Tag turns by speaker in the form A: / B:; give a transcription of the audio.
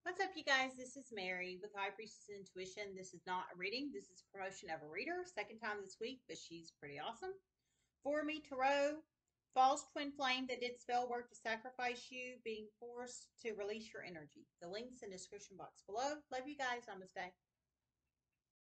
A: What's up, you guys? This is Mary with High Priestess Intuition. This is not a reading. This is a promotion of a reader. Second time this week, but she's pretty awesome. For me, Tarot, false twin flame that did spell work to sacrifice you, being forced to release your energy. The links in the description box below. Love you guys. Namaste.